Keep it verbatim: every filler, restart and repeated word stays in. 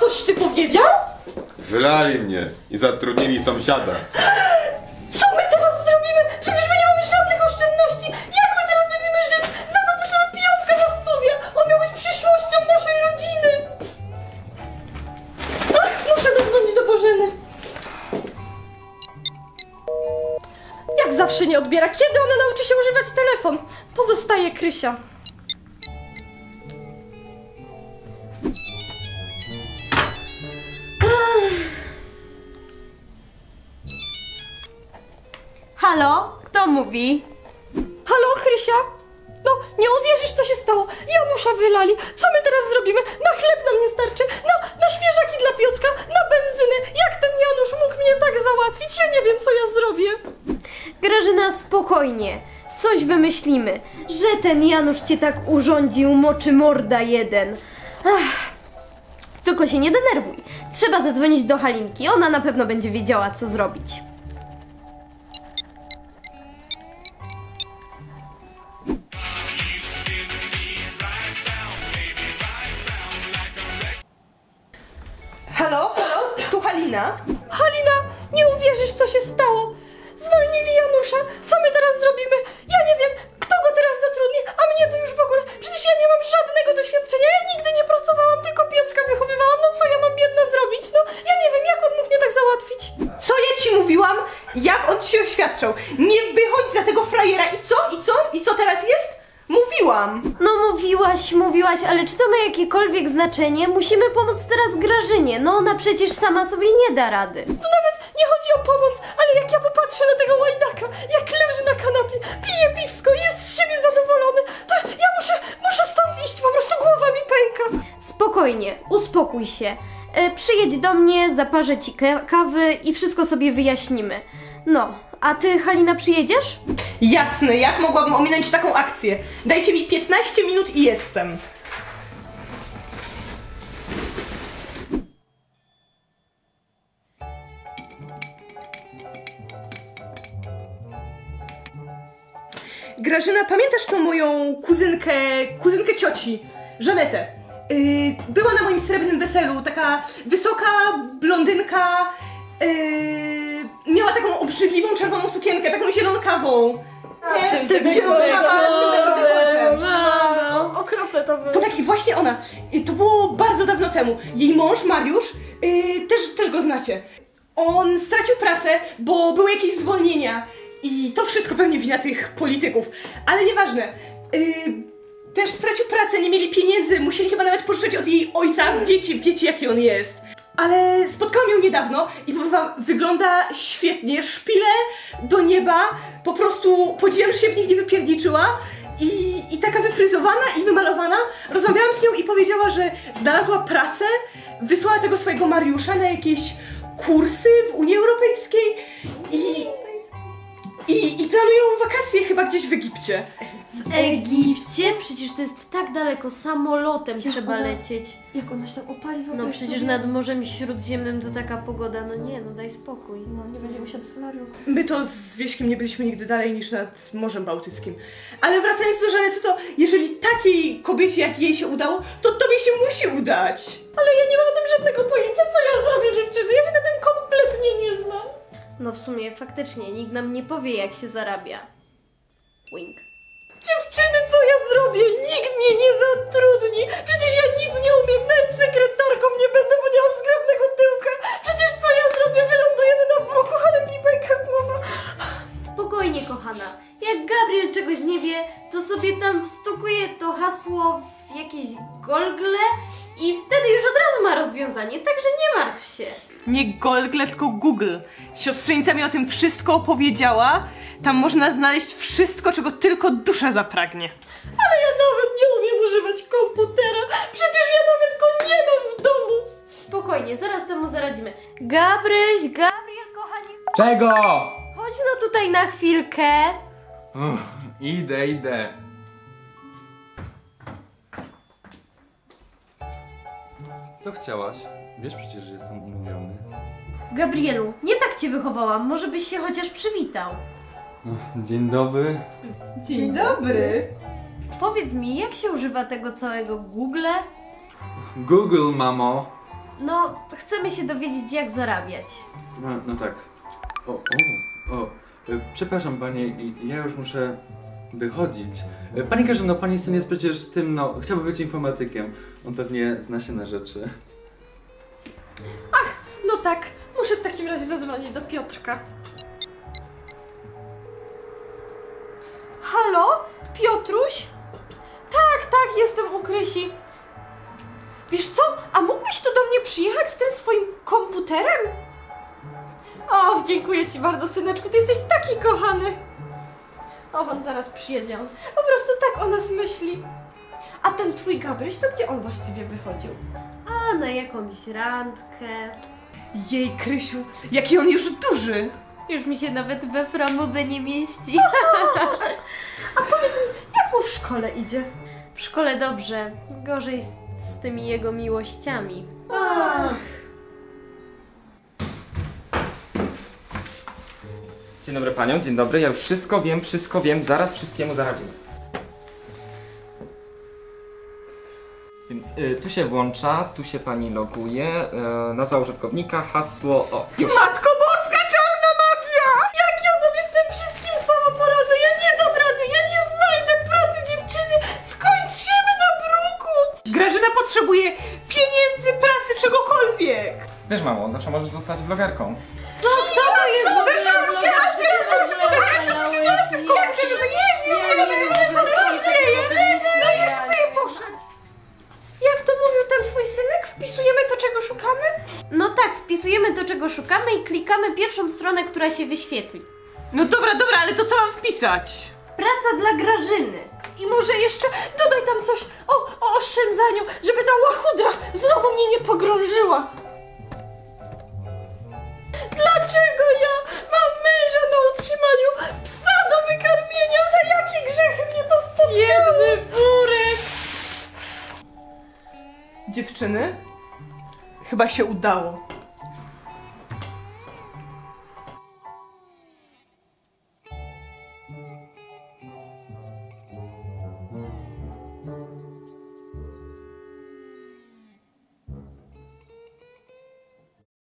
coś ty powiedział? Wylali mnie i zatrudnili sąsiada. Co my teraz zrobimy? Przecież my nie mamy żadnych oszczędności. Jak my teraz będziemy żyć? Za co poślemy Piotrka na studia? On miał być przyszłością naszej rodziny. Ach, muszę zadzwonić do Bożeny. Jak zawsze nie odbiera. Kiedy ona nauczy się używać telefon? Pozostaje Krysia. Halo? Kto mówi? Halo, Krysia? No, nie uwierzysz, co się stało. Janusza wylali. Co my teraz zrobimy? Na chleb nam nie starczy. No, na świeżaki dla Piotrka, na benzynę. Jak ten Janusz mógł mnie tak załatwić? Ja nie wiem, co ja zrobię. Grażyna, spokojnie. Coś wymyślimy. Że ten Janusz cię tak urządził, moczy morda jeden. Ach. Tylko się nie denerwuj. Trzeba zadzwonić do Halinki. Ona na pewno będzie wiedziała, co zrobić. Halo, halo, tu Halina. Halina, nie uwierzysz, co się stało. Zwolnili Janusza. Co my teraz zrobimy? Ja nie wiem, kto go teraz zatrudni, a mnie tu już w ogóle... Przecież ja nie mam żadnego doświadczenia. Ja nigdy nie pracowałam, tylko Piotrka wychowywałam. No co ja mam biedna zrobić? No, ja nie wiem, jak on mógł mnie tak załatwić. Co ja ci mówiłam? Jak on ci się oświadczał? Nie wychodź za tego frajera. I co? I co? I co teraz jest? Mówiłam! No mówiłaś, mówiłaś, ale czy to ma jakiekolwiek znaczenie? Musimy pomóc teraz Grażynie. No ona przecież sama sobie nie da rady. Tu nawet nie chodzi o pomoc, ale jak ja popatrzę na tego łajdaka, jak leży na kanapie, pije piwsko i jest z siebie zadowolony, to ja muszę, muszę stąd iść, po prostu głowa mi pęka. Spokojnie, uspokój się. E, przyjedź do mnie, zaparzę ci ka kawy i wszystko sobie wyjaśnimy. No, a ty, Halina, przyjedziesz? Jasne, jak mogłabym ominąć taką akcję? Dajcie mi piętnaście minut i jestem. Grażyna, pamiętasz tą moją kuzynkę, kuzynkę cioci, Żanetę? Yy, była na moim srebrnym weselu, taka wysoka blondynka, yy, miała taką obrzydliwą czerwoną sukienkę, taką zielonkawą. Nie, Tym zielonkawa z tym no, okropne to było. To tak i właśnie ona. I to było bardzo dawno temu. Jej mąż, Mariusz, yy, też, też go znacie. On stracił pracę, bo były jakieś zwolnienia. I to wszystko pewnie wina tych polityków. Ale nieważne. Yy, też stracił pracę, nie mieli pieniędzy, musieli chyba nawet pożyczać od jej ojca. Wiecie, wiecie jaki on jest. Ale spotkałam ją niedawno i powiem wam, wygląda świetnie, szpile do nieba, po prostu podziwiam, że się w nich nie wypierniczyła i, i taka wyfryzowana i wymalowana. Rozmawiałam z nią i powiedziała, że znalazła pracę, wysłała tego swojego Mariusza na jakieś kursy w Unii Europejskiej i, i, i planują wakacje chyba gdzieś w Egipcie. W Egipcie? Przecież to jest tak daleko, samolotem Jak trzeba ona- lecieć. Jak ona się tam opali w ogóle No przecież sobie? nad Morzem Śródziemnym to taka pogoda, no nie, no daj spokój. No, nie będziemy się do solarium. My to z Wieśkiem nie byliśmy nigdy dalej niż nad Morzem Bałtyckim. Ale wracając do Żanety, to jeżeli takiej kobiecie jak jej się udało, to tobie się musi udać. Ale ja nie mam o tym żadnego pojęcia, co ja zrobię, dziewczyny. Ja się na tym kompletnie nie znam. No w sumie faktycznie, nikt nam nie powie, jak się zarabia. Wink. Dziewczyny, co ja zrobię? Nikt mnie nie zatrudni. Przecież ja nic nie umiem, nawet sekretarką nie będę, bo nie mam zgrabnego tyłka. Przecież co ja zrobię? Wylądujemy na bruku, ale mi pęka głowa. Spokojnie, kochana. Jak Gabriel czegoś nie wie, to sobie tam wstukuje to hasło w jakieś Google i wtedy już od razu ma rozwiązanie, także nie martw się. Nie Google, tylko Google. Siostrzenica mi o tym wszystko opowiedziała. Tam można znaleźć wszystko, czego tylko dusza zapragnie. Ale ja nawet nie umiem używać komputera. Przecież ja nawet go nie mam w domu. Spokojnie, zaraz temu zaradzimy. Gabryś, Gabriel, kochanie. Czego? Chodź no tutaj na chwilkę. Uff, idę, idę. Co chciałaś? Wiesz przecież, że jestem umówiony. Gabrielu, nie tak cię wychowałam, może byś się chociaż przywitał. Dzień dobry. Dzień dobry. Powiedz mi, jak się używa tego całego Google? Google, mamo. No, chcemy się dowiedzieć, jak zarabiać. No, no tak. O, o, o. E, Przepraszam panie, i- ja już muszę wychodzić. E, Pani Katarzyno, pani syn jest przecież tym, no, chciałby być informatykiem. On pewnie zna się na rzeczy. No tak, muszę w takim razie zadzwonić do Piotrka. Halo? Piotruś? Tak, tak, jestem u Krysi. Wiesz co, a mógłbyś tu do mnie przyjechać z tym swoim komputerem? O, dziękuję ci bardzo, syneczku, ty jesteś taki kochany. O, on zaraz przyjedzie. On po prostu tak o nas myśli. A ten twój Gabryś, to gdzie on właściwie wychodził? A na jakąś randkę. Jej, Krysiu, jaki on już duży. Już mi się nawet we framudze nie mieści. Jak mu w szkole idzie? W szkole dobrze, gorzej z, z tymi jego miłościami. Ach. Dzień dobry panią, dzień dobry. Ja już wszystko wiem, wszystko wiem, zaraz wszystkiemu zaradzimy. Więc y, tu się włącza, tu się pani loguje, y, nazwa użytkownika, hasło, o, już. Matko Boska, czarna magia! Jak ja sobie z tym wszystkim sama poradzę? Ja nie dam rady, ja nie znajdę pracy, dziewczyny! Skończymy na bruku! Grażyna potrzebuje pieniędzy, pracy, czegokolwiek. Wiesz mamo, zawsze możesz zostać vlogerką. Co to jest w ogóle Jak to mówił ten twój synek? Wpisujemy to, czego szukamy? No tak, wpisujemy to, czego szukamy i klikamy pierwszą stronę, która się wyświetli. No dobra, dobra, ale to co mam wpisać? Praca dla Grażyny. I może jeszcze dodaj tam coś o, o oszczędzaniu, żeby ta łachudra znowu mnie nie pogrążyła. Dlaczego ja mam męża na utrzymaniu, psa do wykarmienia? Za jakie grzechy mnie to spotkało? Biedny burek. Dziewczyny, chyba się udało.